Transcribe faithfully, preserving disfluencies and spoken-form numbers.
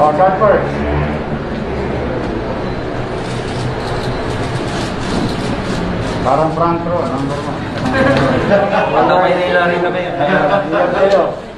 Oh, shot first. Parang Frank Ro, number one. Wala may nila rin kami. Ayan,